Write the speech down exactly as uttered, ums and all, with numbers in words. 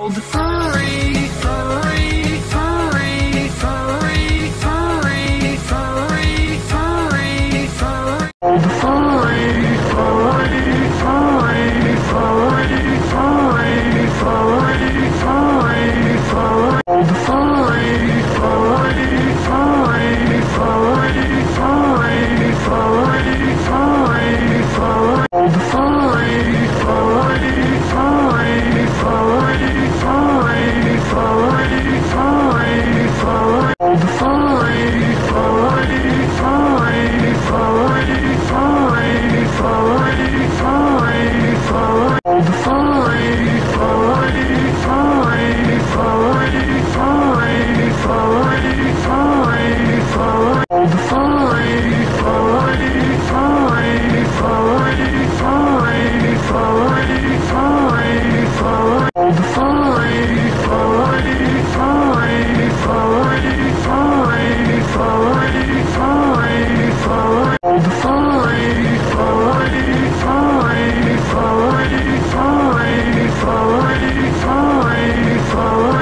Old furry, furry, furry, furry, furry, furry, furry, furry. Old furry, furry, furry, furry, furry, furry, furry, furry. Old furry, furry, furry, furry, furry, furry, furry, furry. Old furry, furry, furry, furry, furry, furry, furry, furry. Old furry, furry, furry, furry, furry, furry, furry, furry. Old furry, furry, furry, furry, furry, furry, furry, furry. Old furry, furry, furry, furry, furry, furry, furry, furry. Old furry, furry, furry, furry, furry, furry, furry, furry. Old furry, furry, furry, furry, furry, furry, furry, furry.